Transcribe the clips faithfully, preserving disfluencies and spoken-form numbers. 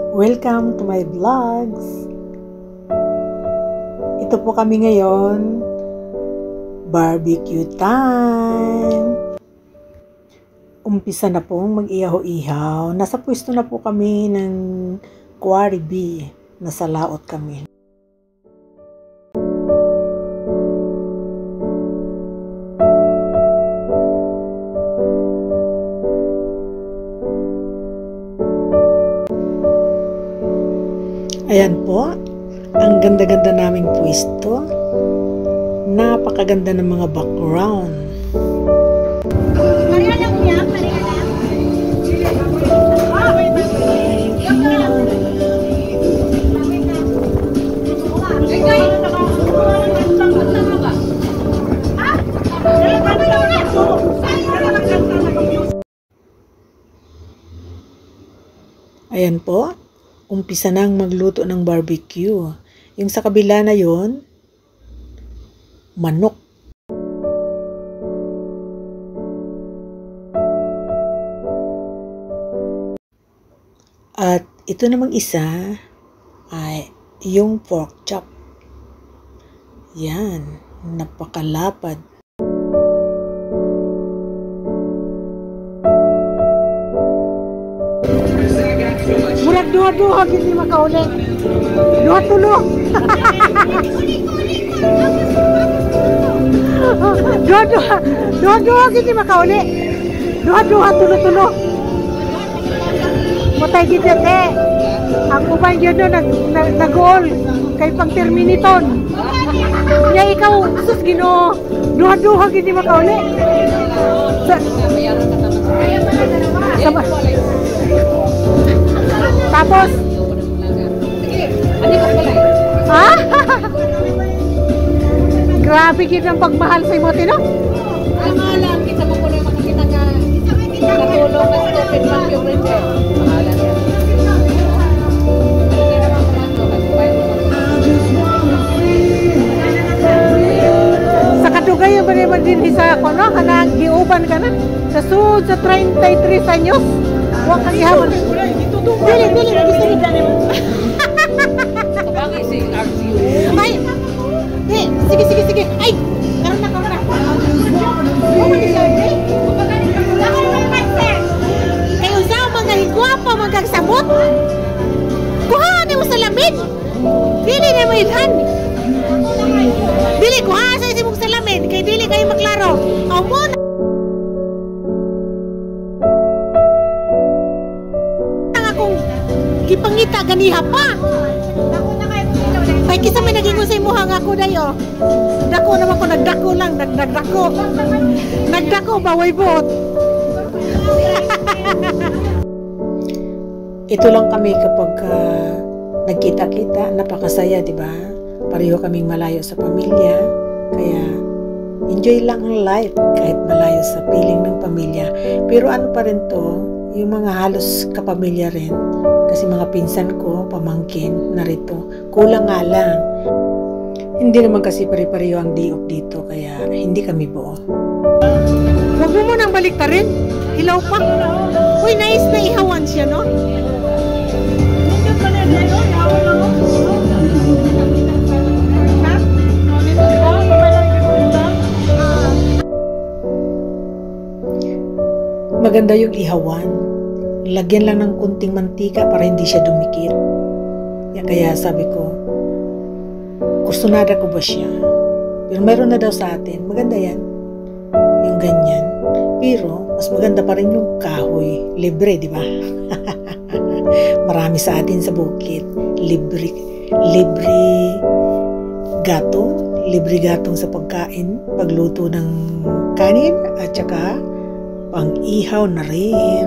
Welcome to my vlogs. Ito po kami ngayon, barbecue time. Umpisa na pong mag-ihaw-ihaw. Nasa pwesto na po kami ng Quarry B. Nasa laot kami. Ayan po, ang ganda-ganda naming pwesto. Napakaganda ng mga background. Ayan po. Umpisa nang magluto ng barbecue. Yung sa kabila na yon, manok. At ito namang isa ay yung pork chop. Yan, napakalapad. Murag duha-duha gini makauli. Duha-tulo. Duha-duha. Duha-duha gini makauli. Duha-duha tulo-tulo. Mutay gid eh. Ang uban gyud no nag nag-goal kay pang Terminator. Ya ikaw sus Ginoo. Duha-duha gini makauli. Sama. Tapos ha? Grabe kita ang pagmahal sa imo tino. Ang mahalan kita mo kuno makakita nga natulog na stupid vacuum cleaner. Mahalan yan. Sa kadugay yung ba din isa ko no kana giuban ka na sa sud sa thirty-three anyos. Wa kang ihawon. Dili, dili, gusto ni Dani. Sabagay si R C U. Ay. Eh, sige, sige, sige. Ay, karon na, karon na. Oh, man siya, eh. Kay usaw mga higwapa mga sabot. Kuha ni mo salamin. Dili na mo ilhan. Dili kuha sa imong salamin kay dili kayo maklaro. Aw mo gipangita ganiha pa. Ay kisa may naging usay mo hang ako dayo. Dako naman ko nagdako lang, nagdako. Nagdako baway bot. Ito lang kami kapag uh, nagkita-kita, napakasaya, di ba? Pareho kaming malayo sa pamilya, kaya enjoy lang ang life kahit malayo sa piling ng pamilya. Pero ano pa rin to, yung mga halos kapamilya rin. Kasi mga pinsan ko, pamangkin, narito. Kulang nga lang. Hindi naman kasi pare-pareho ang day-off dito, kaya hindi kami buo. Huwag mo munang balik ta rin. Hilaw pa. Uy, nice na ihawan siya, no? Maganda yung ihawan. Lagyan lang ng kunting mantika para hindi siya dumikit. Kaya sabi ko, kustunada ko ba siya? Pero meron na daw sa atin. Maganda yan. Yung ganyan. Pero, mas maganda pa rin yung kahoy. Libre, di ba? Marami sa atin sa bukid. Libre. Libre gatong. Libre gatong sa pagkain. Pagluto ng kanin. At saka, pang-ihaw na rin.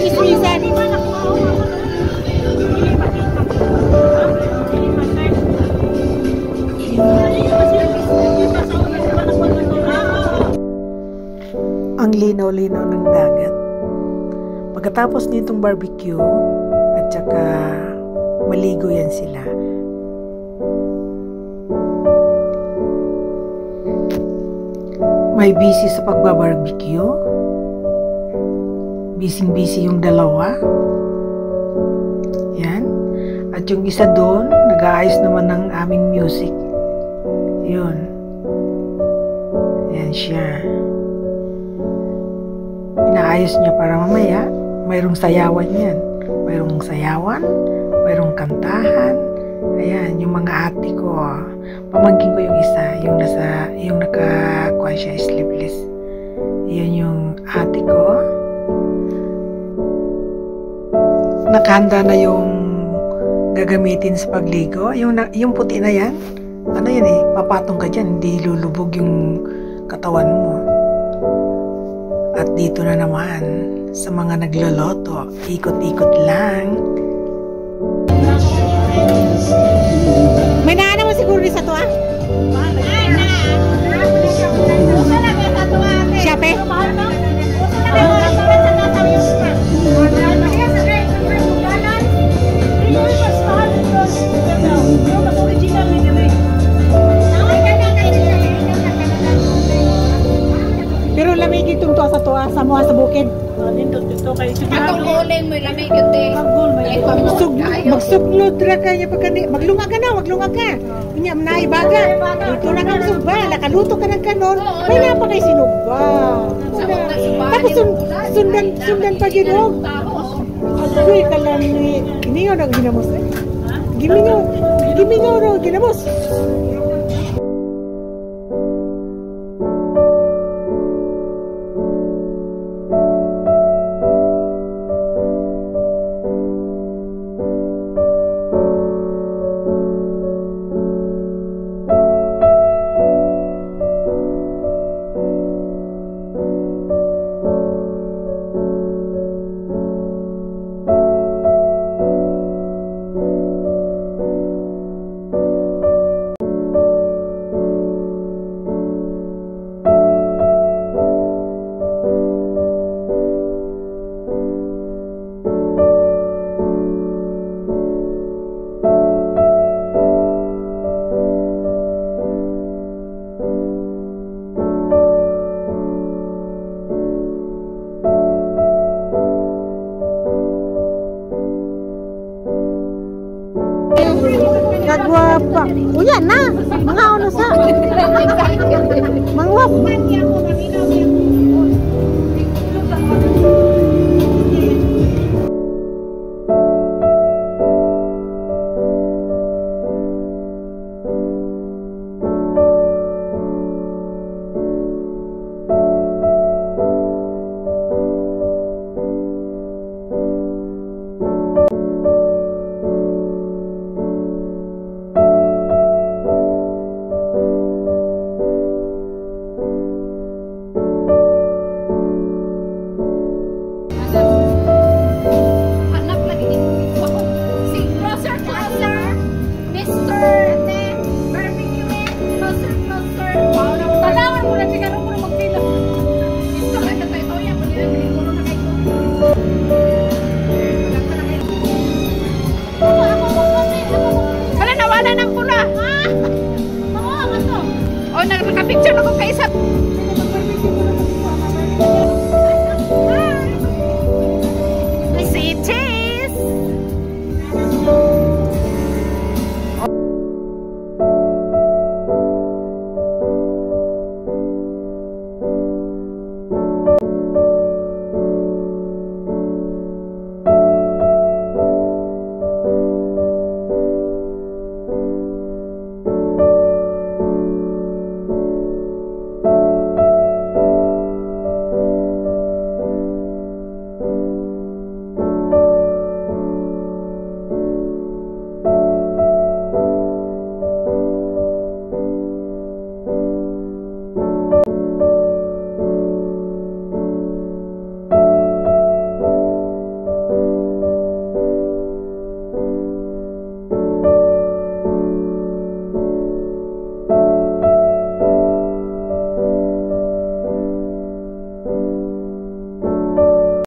chismisan. Ang linaw-linaw ng dagat. Pagkatapos nitong barbecue, at saka maligo yan sila. May busy sa pagbabarbecue. Busy-busy yung dalawa. Yan. At yung isa doon, nag-aayos naman ng aming music. Yun. Yan siya. Inaayos niya para mamaya, mayroong sayawan yan. Mayroong sayawan, mayroong kantahan. Ayan, yung mga ate ko. Pamangkin ko yung isa, yung nasa, yung nakakuha siya, sleepless. Yun yung ate ko. Nakahanda na yung gagamitin sa pagligo. Yung, yung puti na yan, ano yan eh, papatong ka dyan, hindi lulubog yung katawan mo. At dito na naman, sa mga nagloloto, ikot-ikot lang. May naa naman siguro sa to ah. Siya pe? Pero lamig itong to sa to ah, sa mga sa bukid. Atong uling mo lamig yun eh. Magsug, magsuklod ra ka niya pagka maglungag ka na, maglungag ka. Kunya manay baga. Dito na ka sugba, nakaluto ka ng kanon. May na pa kay sinugba. Tapos sun, sundan sundan pa gyud og. Agoy kalan ni gimingaw na ginamos eh. Gimingaw, gimingaw na ginamos. Kagwapa. Uya na. Mga ano sa. Mangwap.